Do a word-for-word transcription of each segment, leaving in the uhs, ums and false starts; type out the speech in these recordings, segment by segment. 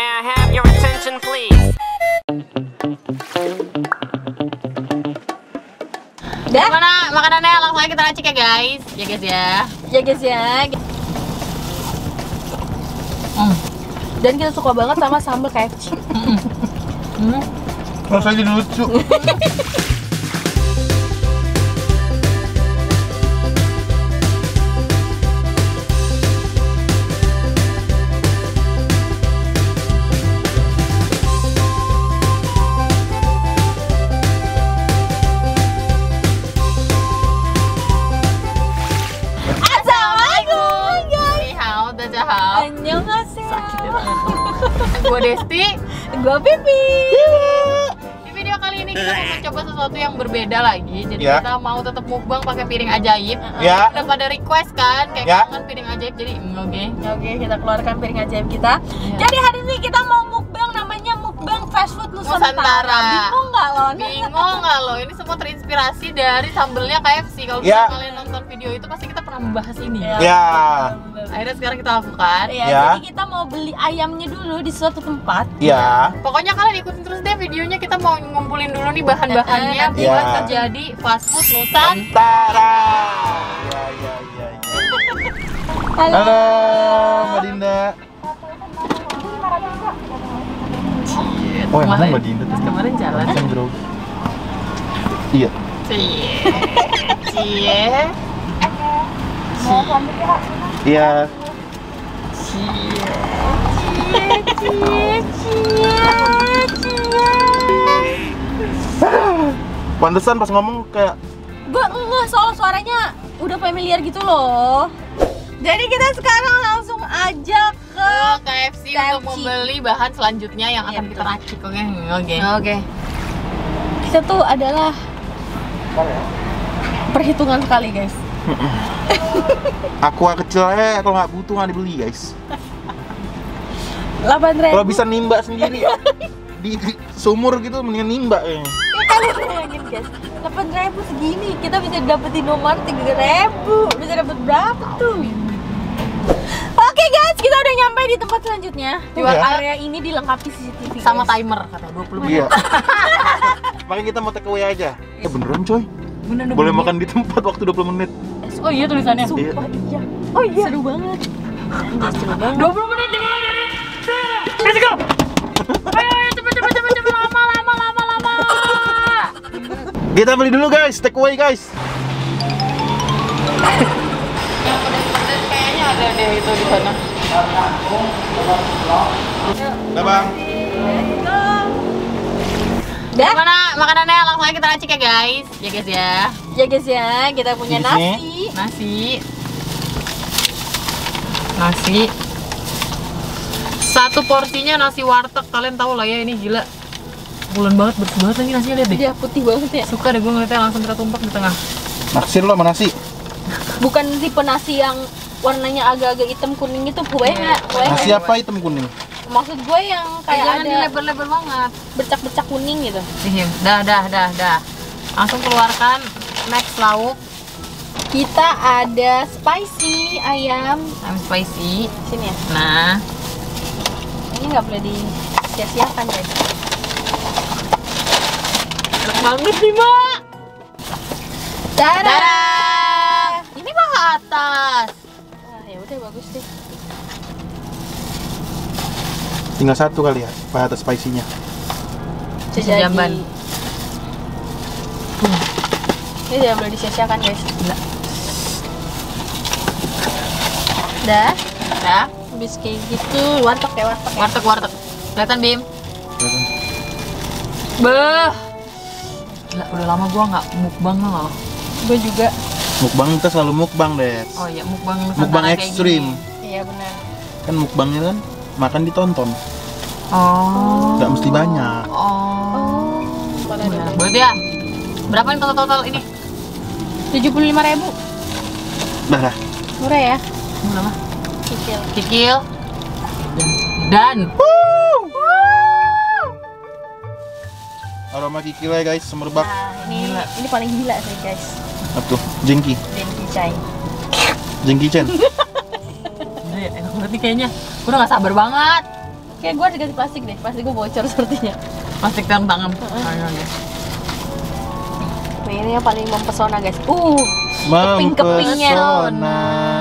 May I have your attention please? Dah? Gimana makanannya? Langsung aja kita racik ya guys. Ya guys ya. Ya guys ya. Hmm. Dan kita suka banget sama sambal K F C. Hmm. Rasanya lucu. Assalamualaikum guys. Ni hao, dajahao. Annyeonghaseyo. Gue Desti. Gua Pipi. Di video kali ini kita mau mencoba sesuatu yang berbeda lagi. Jadi Ya. kita mau tetap mukbang pakai piring ajaib. Ya. Udah pada request kan kayak Ya. kangen piring ajaib. Jadi mm, oke. Oke, kita keluarkan piring ajaib kita. Iya. Jadi hari ini kita mau mukbang, namanya mukbang fast food Nusantara. Nusantara. Bingung nggak lo? Bingung nggak lo? Ini semua terinspirasi dari sambelnya K F C. Kalau Ya. misalnya kalian nonton video itu pasti kita pernah membahas ini. Ya. Ya. Akhirnya sekarang kita lakukan. Ya, Ya. jadi kita mau beli ayamnya dulu di suatu tempat. Ya. Pokoknya kalian ikutin terus deh videonya. Kita mau ngumpulin dulu nih bahan-bahannya Eh, buat ya. terjadi fast food Nusantara. Antara. Ya, ya, ya, ya. Halo. Halo, Mbak Dinda. Oh, yang mana Mbak Dinda tuh? Kemarin jalan. Langsung bro. Iya. Cie. Cie. Iya. Cie. Pantesan pas ngomong kayak Gue enggak, soal suaranya udah familiar gitu loh. Jadi kita sekarang langsung aja ke Ke K F C K F C. untuk membeli bahan selanjutnya yang Iya, akan kita betul. racik. Oke. Oke. Oke. Kita tuh adalah perhitungan sekali guys. aqua kecil aja kalau nggak butuh nggak dibeli guys. delapan ribu. Kalau bisa nimba sendiri di, di sumur gitu mendingan nimba kayaknya. Kalian bayangin guys, delapan ribu segini kita bisa dapetin nomor tiga ribu. Bisa dapet berapa tuh? Oke guys, kita udah nyampe di tempat selanjutnya. Tuh, Iya. area ini dilengkapi C C T V Sama guys. timer katanya dua puluh menit. Iya. Makanya kita mau take away aja. Ya beneran coy. Bener, dua puluh Boleh menit. makan di tempat waktu dua puluh menit. Oh iya tulisannya. Sumpah iya. Oh iya. Seru banget. Anjir, seru banget. dua puluh menit dimulai dari let's go. Ayo, ayo cepet cepet cepet cepet lama lama lama lama. Kita beli dulu guys, take away guys. Yang pedes-pedes kayaknya ada deh itu di sana. Udah bang. Dah? Gimana makanannya? Langsung aja kita racik ya guys. Ya guys ya. Ya guys ya, kita punya Di nasi. Nasi. Nasi. Satu porsinya nasi warteg, kalian tahu lah ya ini gila. Bulan banget, bersih banget lagi nasinya, lihat deh. Dia putih banget ya. Suka deh gue ngeliatnya langsung kita tumpah di tengah. Naksir lo sama nasi. Bukan tipe nasi yang warnanya agak-agak hitam kuning itu, gue Iya. nggak. Gue Nasi apa hitam kuning? maksud gue yang kayak Jangan ada lebar-lebar banget. bercak-bercak kuning gitu. Nih, dah dah dah dah. Langsung keluarkan next lauk. Kita ada spicy ayam. Ayam spicy. Sini ya. Nah, Ini nggak boleh disia-siakan guys. enak banget nih mbak. Dadah. Dadah. Ini mah ke atas. Wah, ya udah bagus deh. Tinggal satu kali ya, pakai atas spicy-nya. Bisa jamban. jadi. Ini tidak boleh disia-siakan guys. Gila. Dah. Dah. Habis kayak gitu, warteg ya warteg. ya. Warteg warteg. Kelihatan Bim? Kelihatan. Beh. Gila, udah lama gua nggak mukbang loh. Gue juga. Mukbang kita selalu mukbang deh. Oh iya, mukbang Nusantara Mukbang kayak ekstrim. gini. Iya benar. Kan mukbangnya kan makan ditonton, Oh. nggak mesti banyak. Oh. Oh. Boleh Nah, deh. berarti ya. Berapa nih total total ini? tujuh puluh lima ribu. Dah lah. Murah ya? Berapa? Kicil. Kikil. Dan. Aroma kikilnya guys, semerbak. Nah, ini Gila. ini paling gila sih guys. Apa tuh? Jengki. Denki chai. Jengki Chen. Udah ya, enak banget nih kayaknya. Gue udah gak sabar banget. Kayak gue dikasih plastik deh, plastik gue bocor sepertinya. Plastik dalam tangan. Ayo guys. Nah, ini yang paling mempesona guys. Uh, keping-kepingnya. Mempesona,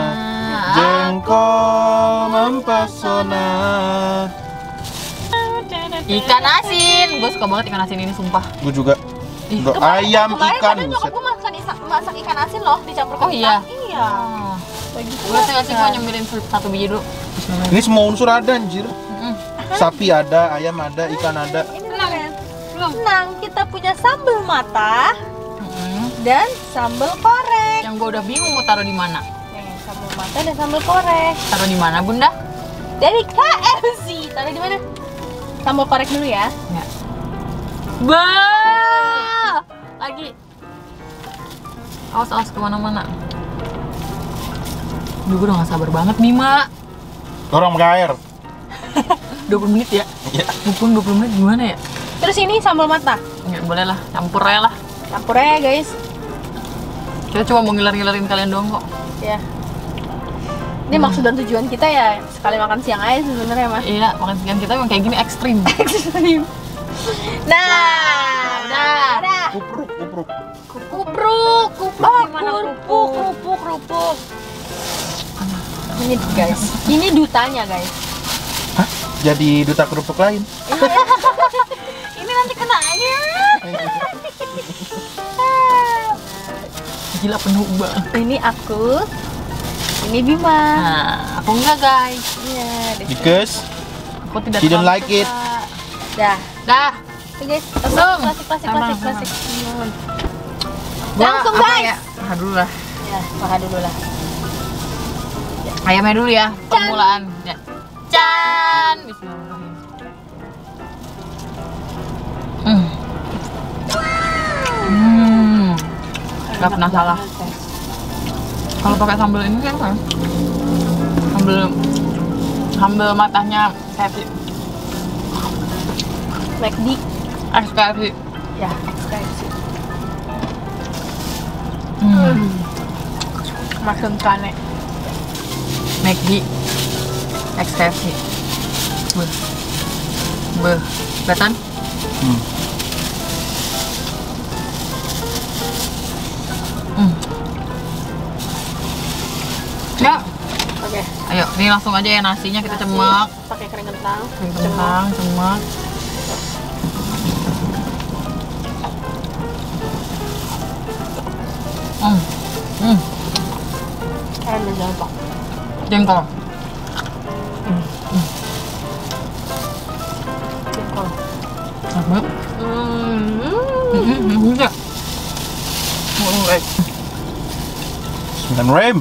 jengkol mempesona. Ikan asin. Gue suka banget ikan asin ini sumpah. Gue juga. Ih, Untuk Kemarin- ayam kemarin ikan. kadang nyokap buset. gue masak, masak ikan asin loh, dicampur Oh, iya? Iya. Bagi Gue tinggal sih gue nyemilin satu biji dulu. Ini semua unsur ada anjir. Mm-mm. Sapi ada, ayam ada, ikan ada. Ini tenang ya. Tenang, kita punya sambal mata Mm-mm. dan sambal korek. Yang gue udah bingung mau taruh di mana. Nih, sambal mata dan sambal korek. Taruh di mana, Bunda? Dari K F C. Taruh di mana? Sambal korek dulu ya. Ya. Bah! Lagi. Awas awas kemana-mana. Duh, gue udah gak sabar banget, Bima. Orang pakai air. dua puluh menit ya? Iya. Mumpung dua puluh menit gimana ya? Terus ini sambal mata. Nggak boleh lah, campur aja lah. Campur aja guys. Kita cuma mau ngiler-ngilerin kalian doang kok. Ya. Ini maksud dan tujuan kita ya sekali makan siang aja sebenarnya mah. Iya, makan siang kita emang kayak gini ekstrim. Nah, Udah. udah. Kupruk, kupruk. Kupruk, kupruk Oh, gimana kerupuk, kerupuk, kerupuk. Ini guys, ini dutanya guys. Hah? Jadi duta kerupuk lain. Ini nanti kena aja. Gila penuh banget. Ini aku, ini Bima. Nah, aku enggak guys. Iya, deh. Because Aku tidak She don't terlalu like it. suka. Dah. Dah. Oke guys, Langsung. plastik, plastik, Sama, plastik, sama. plastik. Gua Langsung apa guys. ya? Nah, dulu lah. Ya, makan dulu lah. Ayamnya dulu ya, permulaan. Ya. Can. Bismillahirrahmanirrahim. Hmm. Hmm. Gak pernah salah. Kalau pakai sambal ini kan kan sambal sambal matanya K F C. McD. X K F C. Ya, K F C. Hmm. Makan kane. McD. X K F C. Beuh. Beuh. Kelihatan? Hmm. Hmm. Ya, Oke. ayo, ini langsung aja ya nasinya kita cemak. Pakai kering kentang. Kentang, cemak. Hmm. Hmm. Keren dan jangan lupa. Jengkol. Jengkol. Enak banget. Hmm. Hmm, bisa. Oh, eh. Dan rem.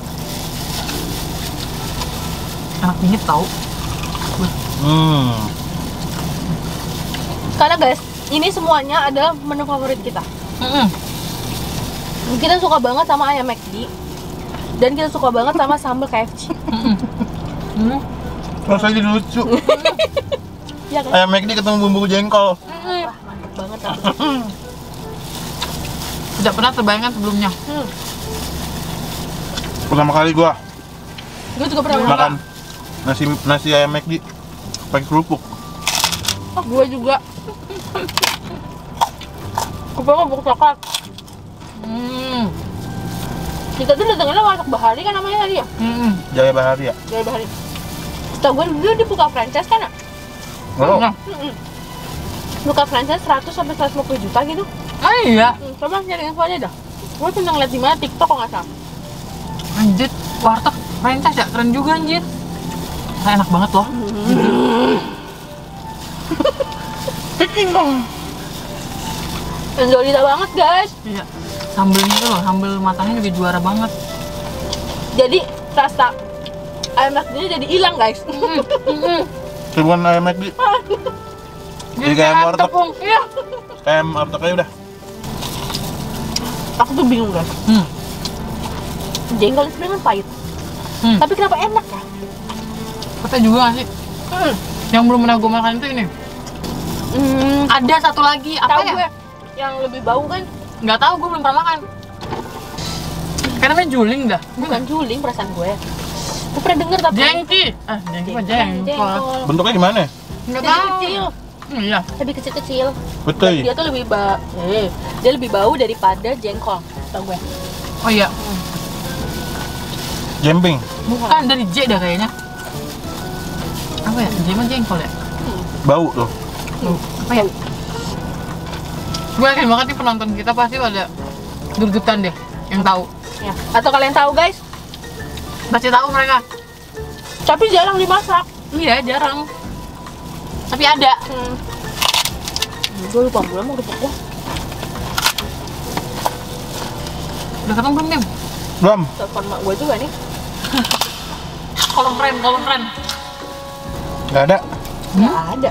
Enak dingin tau. Hmm. Karena guys, ini semuanya adalah menu favorit kita. Mm-mm. Kita suka banget sama ayam McD dan kita suka banget sama sambal K F C. Mm-mm. Hmm. Rasanya jadi lucu. Ya kan? Ayam McD ketemu bumbu jengkol. Wah, mantap banget. Tidak pernah terbayangkan sebelumnya. Hmm. Pertama kali gua Gue juga pernah makan nasi nasi ayam McD pakai kerupuk. Oh, gue juga. Gue kerupuk coklat. Hmm. Kita tuh datangnya Warteg Bahari kan namanya tadi ya? Hmm. Jaya Bahari ya. Dari Bahari. Setahu gue dulu dia buka franchise kan ya? Oh. Nah. Mm-mm. Buka franchise seratus sampai seratus lima puluh juta gitu. Ah iya. Hmm, coba nyari infonya dah. Gue pernah ngeliat di mana TikTok kok nggak salah. Anjir, warteg franchise ya, keren juga anjir. Nah, enak banget loh. Enjolita banget guys. Iya. Sambelnya tuh loh, sambel matanya juga juara banget. Jadi rasa ayam McD jadi hilang guys. Cuman ayam McD. Jadi kayak warteg. tepung. Iya. Kayak warteg aja udah. Aku tuh bingung guys. Hmm. Jengkol itu kan pahit. Hmm. Tapi kenapa enak ya? Kita juga nggak sih? Hmm. Yang belum pernah gue makan itu ini. Hmm. Ada satu lagi, apa Tahu ya? gue yang lebih bau kan? Nggak tahu, gue belum pernah makan. Kayak namanya juling dah. Bukan juling perasaan gue. Aku pernah denger tapi Jengki. Ah, jengki mah jengkol. jengkol. Bentuknya gimana? Enggak Lebih tahu. kecil, Iya. lebih kecil-kecil. Betul. Dia tuh lebih ba eh, dia lebih bau daripada jengkol. Tau gue. Oh iya. Jembing. Bukan dari J dah kayaknya. Apa ya? J mah jengkol ya? Bau tuh. Tuh, apa ya? Gue yakin banget nih penonton kita pasti pada gergetan deh yang tahu. Ya. Atau kalian tahu guys? Pasti tahu mereka. Tapi jarang dimasak. Iya, jarang. Tapi ada. Hmm. Gue lupa belum mau lupa gua. Udah ketemu belum, Nim? Belum. Telepon mak gue juga nih. Kolom friend, kolom friend. Nggak ada. Nggak ada.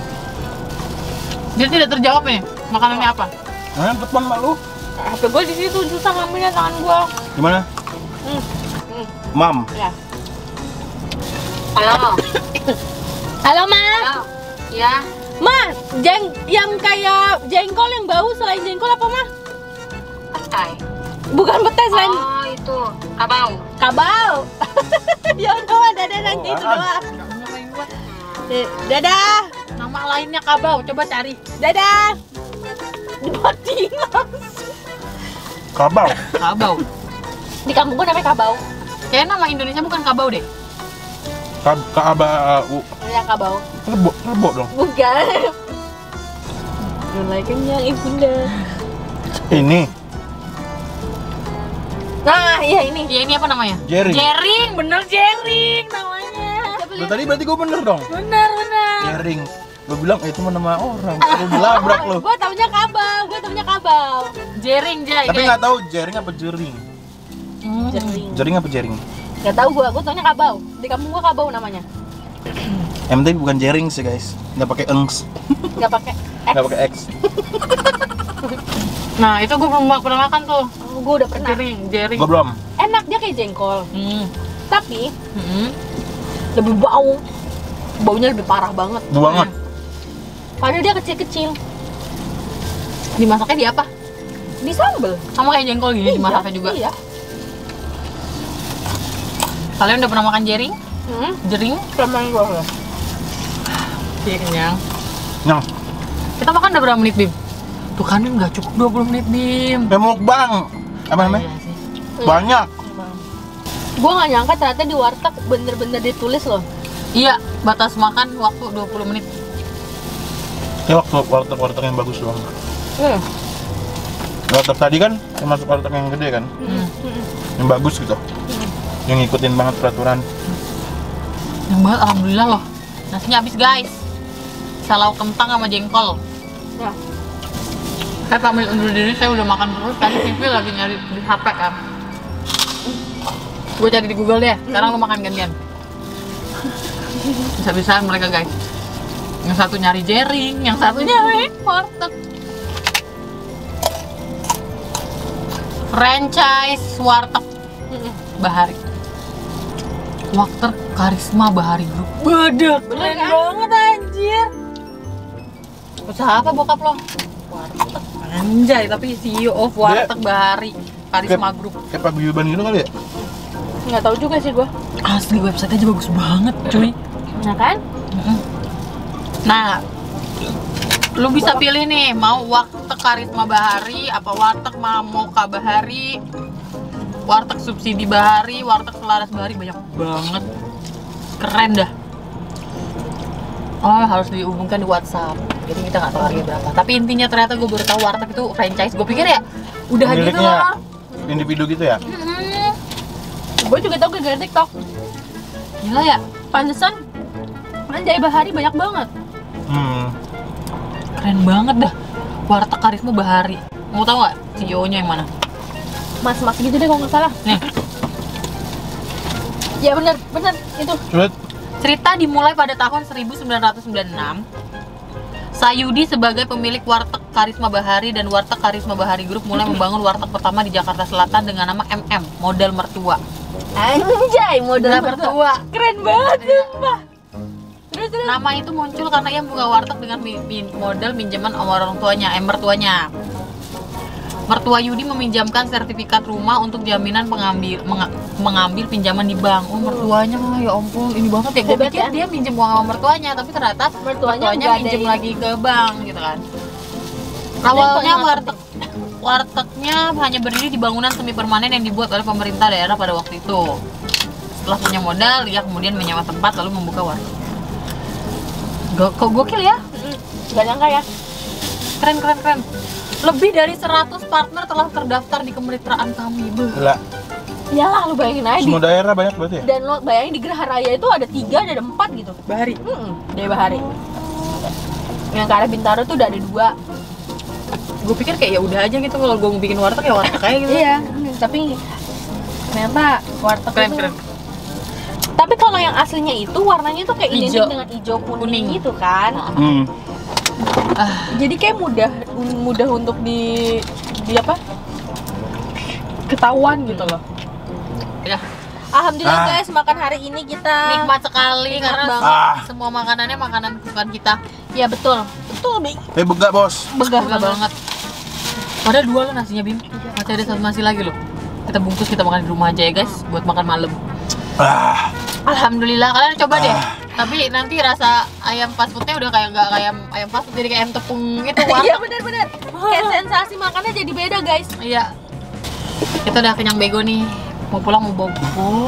Dia tidak terjawab nih. Makanannya apa? Nah, telepon mak lu. H P gue di situ susah ngambilnya tangan gue. Gimana? Hmm. Hmm. Mam. Ya. Halo. Halo Ma. Halo. Ya. Ma, jeng yang kayak jengkol yang bau selain jengkol apa Ma? Petai. Bukan petai selain Oh, itu kabau. kabau. Ya udah, dadah nanti itu Oh, doang. Eh, Dadah. Nama lainnya kabau, coba cari. Dadah. Dimatiin langsung. Kabau. Kabau. Di kampung gue namanya kabau. Kayaknya nama Indonesia bukan kabau deh. Kab kabau. Ya kabau. Rebo, rebo dong. Bukan. Mulai kenyang ibunda. Ini Nah, iya ini. Ya ini apa namanya? Jering. Jering, bener jering namanya. Lu tadi berarti gue bener dong. Benar, benar. Jering. Gue bilang eh, itu mah nama orang. Lu dilabrak lu. Gue taunya kabau, gue taunya kabau. Jering, Jay. Tapi nggak tahu jering apa jering. Hmm. Jering. Jering apa jering? Gak tau gue, gue taunya kabau. Di kampung gue kabau namanya. Yang penting bukan jering sih guys. Nggak pakai engs. Gak pakai X. Nggak pakai x. Nah, itu gue belum pernah makan tuh. Oh, gue udah pernah. Jering, jering. Gue belum. Enak dia kayak jengkol, Hmm. tapi Hmm. lebih bau. Baunya lebih parah banget. Banget. Padahal dia kecil-kecil. Dimasaknya di apa? Di sambel. Sama kayak jengkol gini dimasaknya juga. Iya. Kalian udah pernah makan jering? Hmm. Jering? Sama gue loh. Iya kenyang. Nyang. Kita makan udah berapa menit, Bim? Tuh kan Bim nggak cukup dua puluh menit, Bim. Eh mukbang. Apa namanya? Iya sih. Banyak. Gue gak nyangka ternyata di warteg bener-bener ditulis loh. Iya, batas makan waktu dua puluh menit. Ya waktu warteg-warteg yang bagus doang. Hmm. Warteg tadi kan yang masuk warteg yang gede kan. Hmm. Yang bagus gitu. Yang ngikutin banget peraturan. Yang banget, alhamdulillah loh. Nasinya habis, guys. Salau kentang sama jengkol. Ya. Saya pamit undur diri, saya udah makan terus. Tadi T V lagi nyari di H P kan. Gue cari di Google deh. Sekarang lu makan gantian. Bisa-bisaan mereka, guys. Yang satu nyari jering, yang satu nyari warteg. Franchise warteg Bahari. Warteg Karisma Bahari Group. Badak, Bener keren kan? banget anjir. Usaha apa bokap lo? Warteg. Anjay, tapi C E O of Warteg Bahari Karisma Group. Kayak paguyuban gitu kali ya? Nggak tahu juga sih gue. Asli website aja bagus banget, cuy. Nah kan? Nah, lu bisa pilih nih, mau warteg Karisma Bahari, apa warteg Mamoka Bahari, warteg subsidi Bahari, warteg Selaras Bahari, banyak banget. Keren dah. Oh, harus dihubungkan di WhatsApp. Jadi kita nggak tahu harga berapa. Tapi intinya ternyata gue baru tahu warteg itu franchise. Gue pikir ya udah gitu Pemiliknya loh. individu gitu ya? Mm-mm. Gue juga tahu gara-gara TikTok. Gila ya, Pantesan Anjay Bahari banyak banget. Hmm. keren banget dah. Warteg Karisma Bahari. Mau tahu nggak C E O-nya yang mana? Mas-mas gitu deh kalau nggak salah. Nih, Ya bener, bener itu. Sulit. cerita dimulai pada tahun seribu sembilan ratus sembilan puluh enam. Sayudi sebagai pemilik Warteg Karisma Bahari dan Warteg Karisma Bahari Group mulai membangun warteg pertama di Jakarta Selatan dengan nama M M, modal mertua. Anjay, modal Modal mertua. mertua. Keren banget, sumpah. Terus terus. Nama itu muncul karena ia membuka warteg dengan mi- mi- modal minjeman sama orang tuanya, eh mertuanya. Mertua Yudi meminjamkan sertifikat rumah untuk jaminan pengambil menga- mengambil pinjaman di bank. Oh, mertuanya ya ampun, ini banget ya. Gue Hebat pikir ya? dia minjem uang sama mertuanya, tapi ternyata Mertuanya mertuanya nggak ada minjem ini. lagi ke bank gitu kan. Dan Awalnya pengen warteg wartegnya hanya berdiri di bangunan semi permanen yang dibuat oleh pemerintah daerah pada waktu itu. Setelah punya modal, ia kemudian menyewa tempat lalu membuka warteg. Go- Kok gokil ya? Gak nyangka ya. Keren keren keren. Lebih dari seratus partner telah terdaftar di kemitraan kami. Beuh. Gila. Iyalah lu bayangin aja di, Semua daerah banyak berarti ya? dan lo bayangin di Geraha Raya itu ada tiga, ada empat gitu. Bahari. Hmm, dari Bahari. Yang ke arah Bintaro tuh udah ada dua. Gue pikir kayak ya udah aja gitu, kalau gue mau bikin warteg ya warteg kayak gitu. Iya, tapi ternyata warteg Keren itu. keren. Tapi kalau yang aslinya itu warnanya tuh kayak identik Ijo. dengan hijau kuning, Kuning. gitu kan. Hmm. Ah, Jadi kayak mudah mudah untuk di di apa? Ketahuan gitu loh. ya Alhamdulillah Ah. guys, makan hari ini kita nikmat sekali Nikmat karena banget. Ah. semua makanannya makanan kesukaan kita. Ya betul. Betul, Bi. Eh begak bos. Begah Enggak banget. Padahal dua lo nasinya Bim. Masih ada satu nasi lagi loh. Kita bungkus, kita makan di rumah aja ya guys, buat makan malam. Ah. Alhamdulillah, kalian coba deh. Ah. Tapi nanti rasa ayam fast foodnya udah kayak nggak kayak ayam fast food, jadi kayak ayam tepung gitu. Iya warteg. benar-benar. Kayak sensasi makannya jadi beda guys. Iya. Kita udah kenyang bego nih. Mau pulang mau bobo.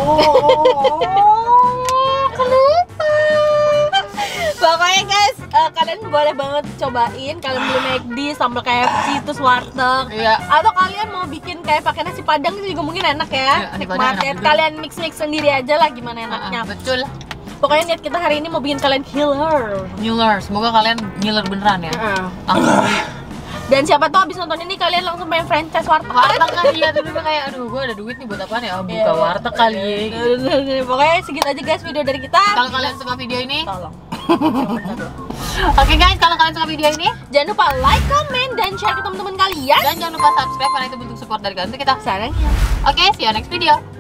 Kenapa? Pokoknya guys, eh, kalian boleh banget cobain. Kalian beli McD, sambal K F C, terus warteg. Iya. Atau kalian mau bikin kayak pakai nasi padang itu juga mungkin enak ya. Iya, nasi padang Nikmat enak ya. juga. Kalian mix-mix sendiri aja lah gimana enaknya. Ah, betul. Pokoknya niat kita hari ini mau bikin kalian healer. Ngiler, semoga kalian ngiler beneran ya. Heeh. Langsung beli. Dan siapa tahu abis nonton ini kalian langsung main franchise warteg. Warteg kan iya tuh dulu kayak aduh gue ada duit nih buat apaan ya? Oh, buka Iya. warteg kali ya. Pokoknya segitu aja guys video dari kita. Kalau kalian suka video ini, Tolong. oke guys, kalau kalian suka video ini Jangan lupa like, comment, dan share ke teman-teman kalian. dan jangan lupa subscribe karena itu bentuk support dari kalian untuk kita. Sarang Oke, see you next video.